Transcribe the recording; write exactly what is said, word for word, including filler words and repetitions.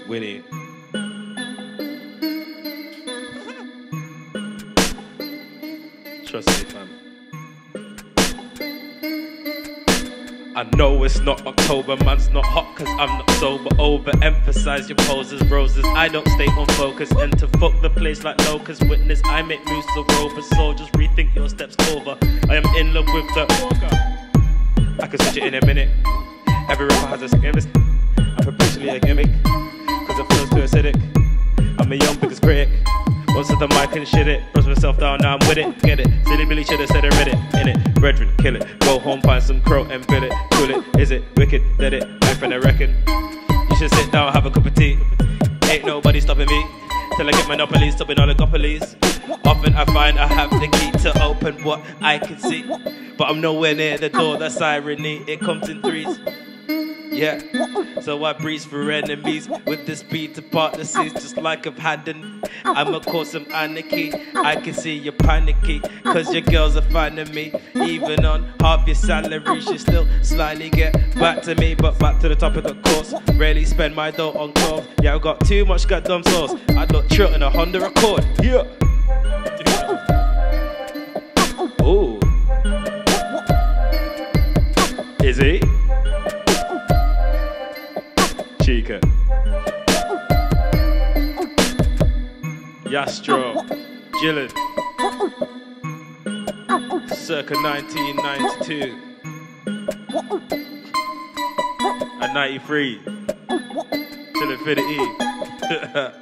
Winnie. Trust me, fam. I know it's not October, man's not hot cause I'm not sober. Overemphasize your poses, roses. I don't stay on focus. And to fuck the place like locusts. Witness, I make moves to rover. Soldiers, rethink your steps over. I am in love with the I can switch it in a minute. Every rapper has a gimmick. I'm perpetually a gimmick cause it feels too acidic. I'm a young biggest critic. Once at the mic and shit it. Brush myself down, now I'm with it. Get it. Silly Billy should have said it, read it. In it. Brethren, kill it. Go home, find some crow and bill it. Cool it. Is it wicked? Let it. My friend, I reckon. You should sit down, have a cup of tea. Ain't nobody stopping me. Till I get monopolies, stopping oligopolies. Often I find I have the key to open what I can see. But I'm nowhere near the door, that's irony. It comes in threes. Yeah, so I breeze for enemies with this beat to part the seas just like I've had an I'ma cause some anarchy. I can see you're panicky cause your girls are finding me. Even on half your salary she still slightly get back to me. But back to the topic of course, rarely spend my dough on clothes. Yeah, I've got too much goddamn sauce. I look trill in a Honda Accord. Yeah. Ooh. Is he? Chica. Yasstrodamus. ZHILIN. Circa nineteen ninety-two. And ninety-three. Till infinity.